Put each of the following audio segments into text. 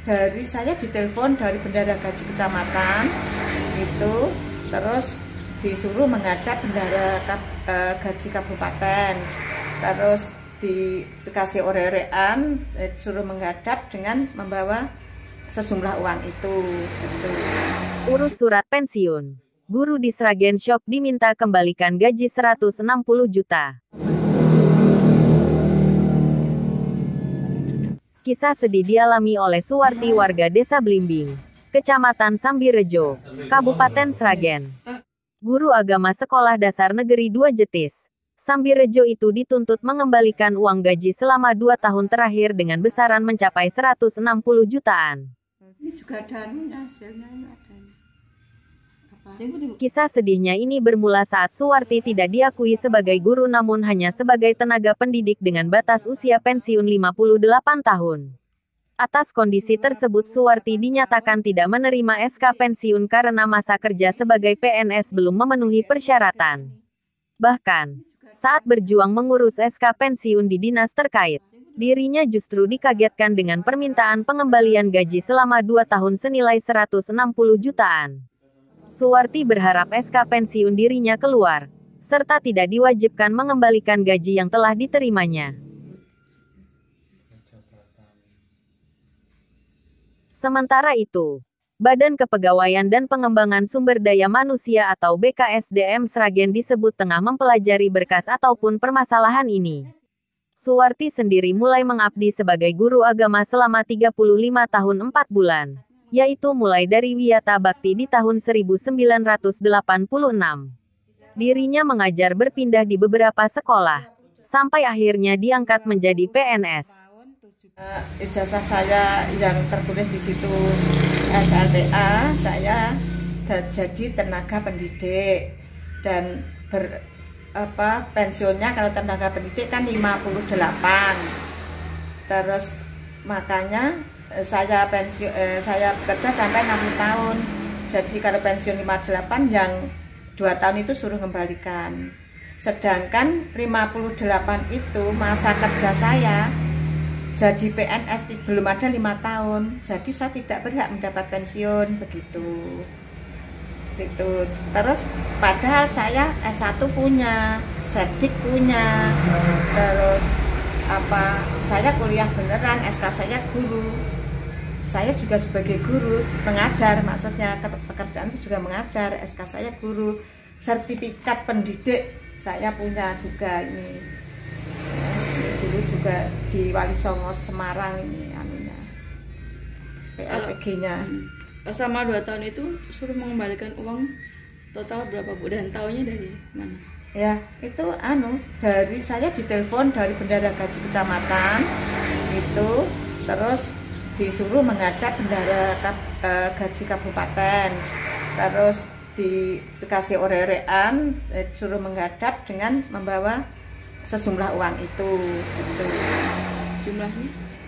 dari saya ditelepon dari bendahara gaji kecamatan itu, terus disuruh menghadap bendahara gaji kabupaten, terus dikasih orerean, suruh menghadap dengan membawa sejumlah uang itu. Gitu. Urus surat pensiun. Guru di Sragen syok diminta kembalikan gaji 160 juta. Kisah sedih dialami oleh Suwarti, warga Desa Blimbing, Kecamatan Sambirejo, Kabupaten Sragen. Guru agama Sekolah Dasar Negeri 2 Jetis, Sambirejo itu dituntut mengembalikan uang gaji selama 2 tahun terakhir dengan besaran mencapai 160 jutaan. Ini juga ada hasilnya, ada. Kisah sedihnya ini bermula saat Suwarti tidak diakui sebagai guru namun hanya sebagai tenaga pendidik dengan batas usia pensiun 58 tahun. Atas kondisi tersebut Suwarti dinyatakan tidak menerima SK pensiun karena masa kerja sebagai PNS belum memenuhi persyaratan. Bahkan, saat berjuang mengurus SK pensiun di dinas terkait, dirinya justru dikagetkan dengan permintaan pengembalian gaji selama 2 tahun senilai 160 jutaan. Suwarti berharap SK pensiun dirinya keluar, serta tidak diwajibkan mengembalikan gaji yang telah diterimanya. Sementara itu, Badan Kepegawaian dan Pengembangan Sumber Daya Manusia atau BKSDM Sragen disebut tengah mempelajari berkas ataupun permasalahan ini. Suwarti sendiri mulai mengabdi sebagai guru agama selama 35 tahun 4 bulan. Yaitu mulai dari Wiyata Bakti di tahun 1986. Dirinya mengajar berpindah di beberapa sekolah, sampai akhirnya diangkat menjadi PNS. Ijazah saya yang tertulis di situ SLTA, saya jadi tenaga pendidik dan pensiunnya kalau tenaga pendidik kan 58. Terus makanya saya bekerja sampai 60 tahun. Jadi kalau pensiun 58 yang 2 tahun itu suruh kembalikan. Sedangkan 58 itu masa kerja saya jadi PNS belum ada 5 tahun. Jadi saya tidak berhak mendapat pensiun begitu. Gitu. Terus padahal saya S1 punya, Sedik punya. Terus saya kuliah beneran, SK saya guru. Saya juga sebagai guru, pengajar, maksudnya pekerjaan saya juga mengajar, SK saya guru, sertifikat pendidik saya punya juga ini. Dulu juga di Wali Songo Semarang ini anunya, PLPG-nya. Selama 2 tahun itu suruh mengembalikan uang total berapa Bu? Dan tahunnya dari mana? Ya, itu dari saya ditelepon dari bendahara gaji kecamatan itu, terus disuruh menghadap bendahara gaji kabupaten, terus dikasih orerean, suruh menghadap dengan membawa sejumlah uang itu. Gitu. Jumlahnya?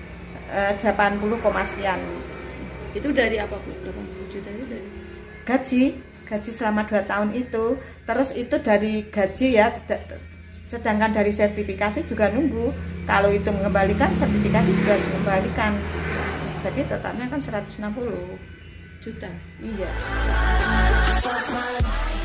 80, sekian. Itu dari apa Bu? 80 juta itu dari? Gaji selama 2 tahun itu, terus itu dari gaji ya, sedangkan dari sertifikasi juga nunggu. Kalau itu mengembalikan, sertifikasi juga harus mengembalikan. Jadi totalnya kan 160 juta. Iya.